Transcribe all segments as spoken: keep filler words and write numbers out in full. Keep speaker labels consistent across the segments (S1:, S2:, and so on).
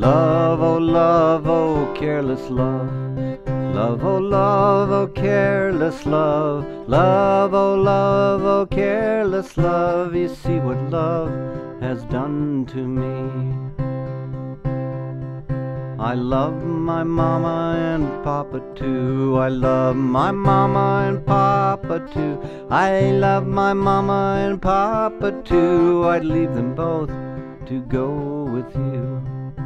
S1: Love, oh love, oh careless love. Love, oh love, oh careless love. Love, oh love, oh careless love. You see what love has done to me. I love my mama and papa too. I love my mama and papa too. I love my mama and papa too. I'd leave them both to go with you.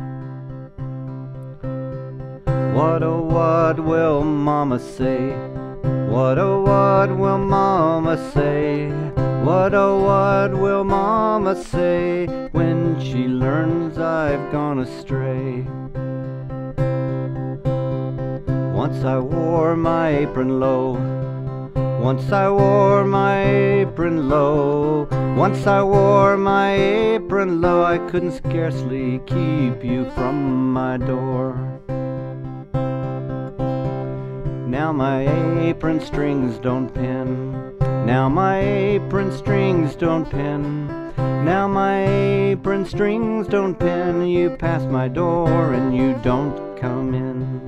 S1: What oh what will mama say? What oh what will mama say? What oh what will mama say when she learns I've gone astray? Once I wore my apron low. Once I wore my apron low. Once I wore my apron low. I couldn't scarcely keep you from my door. Now my apron strings don't pin. Now my apron strings don't pin. Now my apron strings don't pin. You pass my door and you don't come in.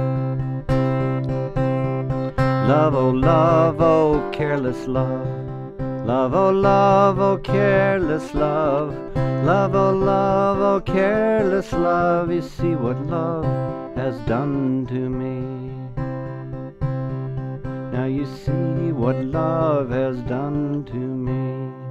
S1: Love, oh love, oh careless love. Love, oh love, oh careless love. Love, oh love, oh careless love. You see what love has done to me. Now you see what love has done to me.